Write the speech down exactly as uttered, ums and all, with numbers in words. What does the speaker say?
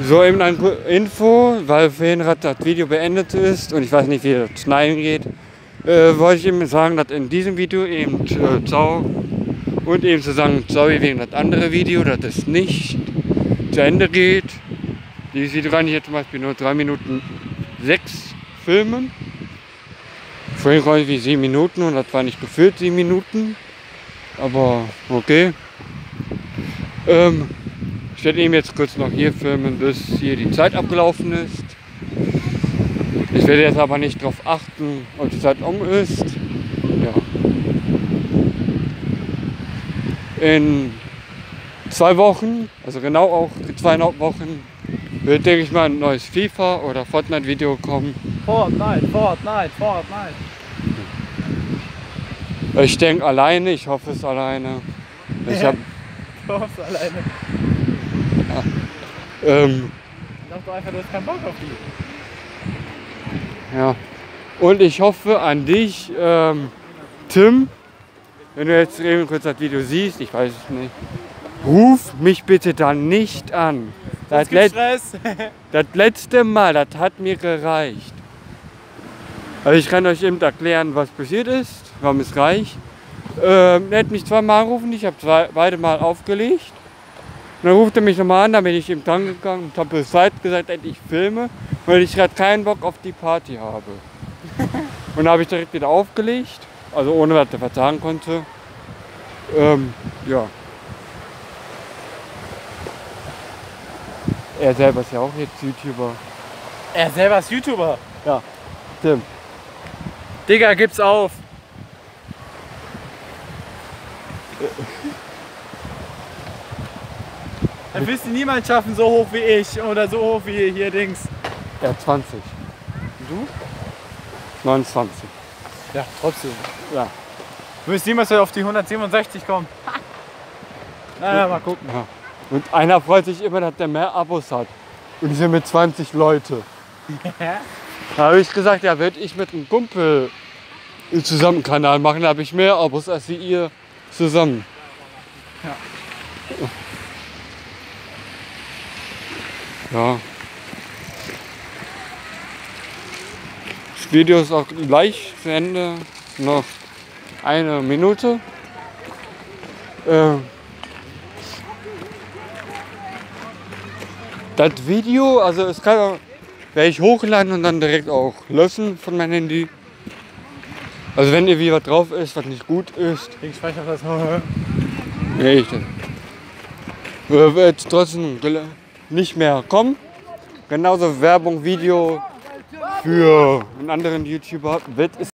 So, eben eine Info, weil vorhin gerade das Video beendet ist und ich weiß nicht, wie das schneiden geht, äh, wollte ich eben sagen, dass in diesem Video eben äh, ciao und eben zu sagen, sorry wegen das andere Video, dass es nicht zu Ende geht. Dieses Video kann ich jetzt zum Beispiel nur drei Minuten sechs filmen. Vorhin konnte ich wie sieben Minuten und das war nicht gefüllt sieben Minuten, aber okay. Ähm, Ich werde eben jetzt kurz noch hier filmen, bis hier die Zeit abgelaufen ist. Ich werde jetzt aber nicht darauf achten, ob die Zeit um ist. Ja. In zwei Wochen, also genau auch zwei Wochen, wird, denke ich mal, ein neues FIFA oder Fortnite-Video kommen. Fortnite, Fortnite, Fortnite. Ich denke alleine, ich hoffe es alleine. Ich hab, Du hoffst alleine. ähm, Ich dachte einfach, du hast keinen Bock auf die. Ja. Und ich hoffe an dich, ähm, Tim, wenn du jetzt eben kurz das Video siehst, ich weiß es nicht, ruf mich bitte dann nicht an. Das, Gibt's let Stress. das letzte Mal, das hat mir gereicht. Also ich kann euch eben erklären, was passiert ist, warum es reicht. Ähm, er hat mich zweimal angerufen, ich habe zwei, beide Mal aufgelegt. Und dann ruft er mich nochmal an, dann bin ich ihm dran gegangen und habe Bescheid gesagt, dass ich filme, weil ich gerade keinen Bock auf die Party habe. Und dann habe ich direkt wieder aufgelegt, also ohne dass er was sagen konnte. Ähm, ja. Er selber ist ja auch jetzt YouTuber. Er selber ist YouTuber. Ja, Tim. Digga, gib's auf. Dann wirst du niemals schaffen, so hoch wie ich oder so hoch wie hier Dings. Er zwanzig. Und du? neunundzwanzig. Ja, trotzdem. Ja. Du wirst niemals auf die hundertsiebenundsechzig kommen. Naja, mal gucken. Ja. Und einer freut sich immer, dass der mehr Abos hat. Und die sind mit zwanzig Leute. Da habe ich gesagt, ja, würde ich mit einem Kumpel zusammen einen Kanal machen, da habe ich mehr Abos als wie ihr zusammen. Ja. Ja. Das Video ist auch gleich zu Ende. Noch eine Minute. Äh, das Video, also es kann, werde ich hochladen und dann direkt auch löschen von meinem Handy. Also wenn irgendwie was drauf ist, was nicht gut ist, Ich speichere das. nee, ich dann. Wird trotzdem nicht mehr kommen. Genauso Werbung, Video für einen anderen YouTuber wird es